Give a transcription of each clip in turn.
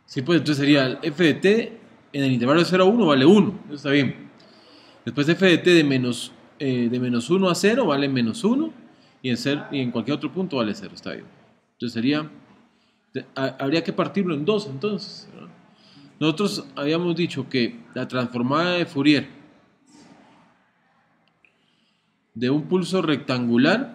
Sí, pues entonces sería el f de t en el intervalo de 0 a 1 vale 1. Eso está bien. Después f de t de menos 1 a 0 vale menos 1. Y en cualquier otro punto vale 0. Está bien. Entonces sería... habría que partirlo en dos entonces, ¿no? Nosotros habíamos dicho que la transformada de Fourier de un pulso rectangular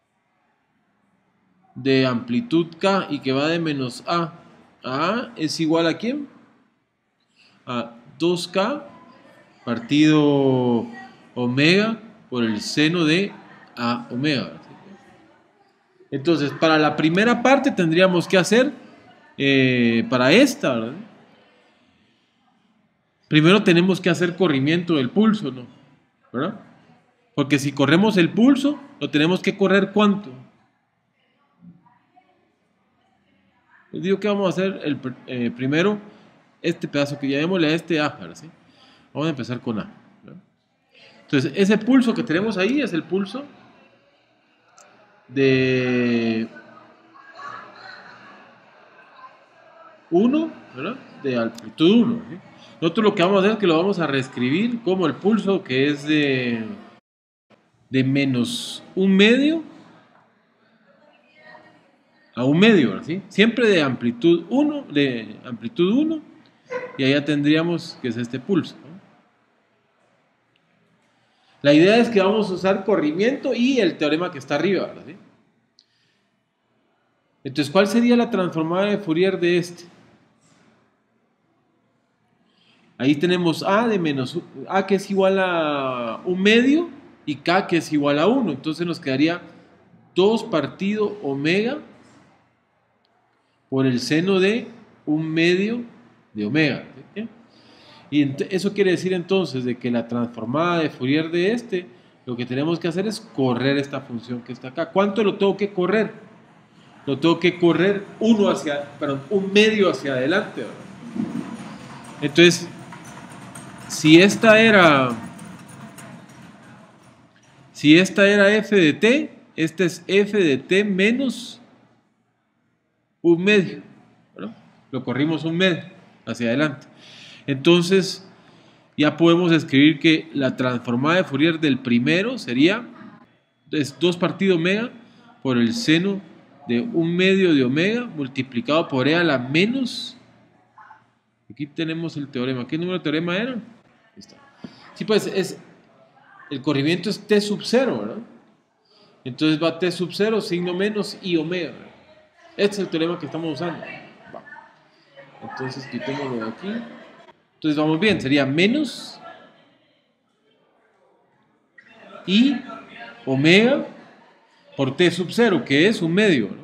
de amplitud k y que va de menos a es igual a ¿quién? A 2k partido omega por el seno de a omega. Entonces, para la primera parte tendríamos que hacer, para esta, ¿verdad? Primero tenemos que hacer corrimiento del pulso, ¿no? ¿Verdad? Porque si corremos el pulso, lo tenemos que correr ¿cuánto? Les digo que vamos a hacer primero este pedazo que llamémosle a este A, ¿sí? Vamos a empezar con A, ¿verdad? Entonces, ese pulso que tenemos ahí es el pulso de 1, ¿verdad? De amplitud 1, ¿sí? Nosotros lo que vamos a hacer es que lo vamos a reescribir como el pulso que es de menos un medio a un medio, ¿sí? Siempre de amplitud 1, y allá tendríamos que es este pulso, ¿no? La idea es que vamos a usar corrimiento y el teorema que está arriba, ¿verdad? ¿Sí? Entonces, ¿cuál sería la transformada de Fourier de este? Ahí tenemos a que es igual a un medio y k que es igual a 1. Entonces nos quedaría 2 partido omega por el seno de un medio de omega, ¿sí? Y eso quiere decir entonces de que la transformada de Fourier de este, lo que tenemos que hacer es correr esta función que está acá. ¿Cuánto lo tengo que correr? Lo tengo que correr un medio hacia adelante, ¿verdad? Entonces, si esta era f de t, este es f de t menos un medio, ¿verdad? Lo corrimos un medio hacia adelante. Entonces, ya podemos escribir que la transformada de Fourier del primero sería 2 partido omega por el seno de un medio de omega multiplicado por e a la menos. Aquí tenemos el teorema. ¿Qué número de teorema era? Ahí está. Sí, pues el corrimiento es t sub 0, ¿verdad? Entonces va t sub 0, signo menos y omega, ¿verdad? Este es el teorema que estamos usando. Va. Entonces quitémoslo de aquí. Entonces vamos bien, sería menos y omega por t sub 0, que es un medio, ¿no?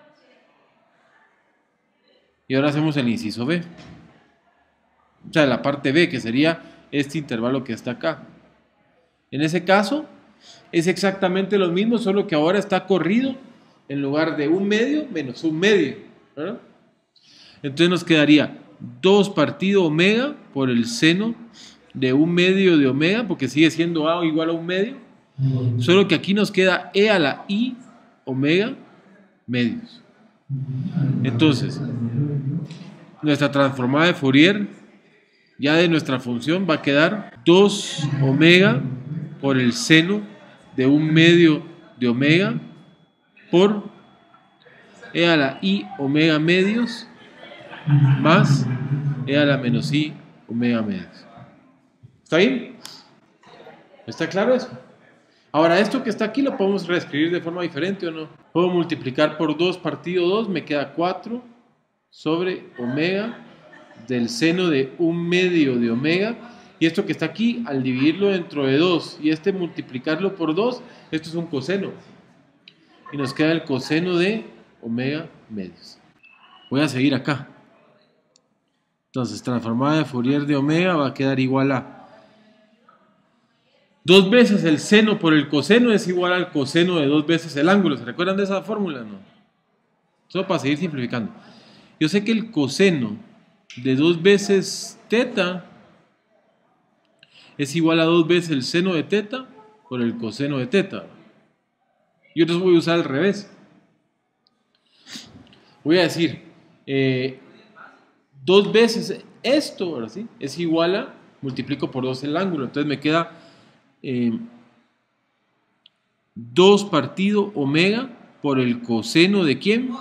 Y ahora hacemos el inciso B. O sea, la parte B, que sería este intervalo que está acá. En ese caso, es exactamente lo mismo, solo que ahora está corrido en lugar de un medio menos un medio, ¿verdad? Entonces nos quedaría 2 partido omega por el seno de un medio de omega, porque sigue siendo a igual a un medio, solo que aquí nos queda e a la i omega medios. Entonces, nuestra transformada de Fourier ya de nuestra función va a quedar 2 omega por el seno de un medio de omega por e a la i omega medios más e a la menos i omega medios. ¿Está bien? ¿Está claro eso? Ahora, esto que está aquí lo podemos reescribir de forma diferente, ¿o no? Puedo multiplicar por 2 partido 2, me queda 4 sobre omega del seno de un medio de omega. Y esto que está aquí, al dividirlo dentro de 2 y multiplicarlo por 2, esto es un coseno. Y nos queda el coseno de omega medios. Voy a seguir acá. Entonces, transformada de Fourier de omega va a quedar igual a 2 veces el seno por el coseno es igual al coseno de 2 veces el ángulo. ¿Se recuerdan de esa fórmula? No. Solo para seguir simplificando. Yo sé que el coseno de 2 veces teta es igual a 2 veces el seno de teta por el coseno de teta. Yo entonces voy a usar al revés. Voy a decir 2 veces esto, ahora sí, es igual a, multiplico por 2 el ángulo, entonces me queda 2 partido omega por el coseno de ¿quién?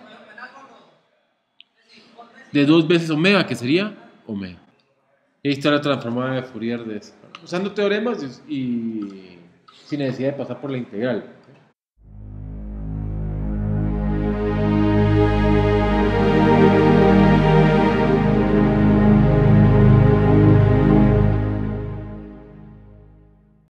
De 2 veces omega, que sería omega. Ahí está la transformada de Fourier de eso. Usando teoremas y sin necesidad de pasar por la integral.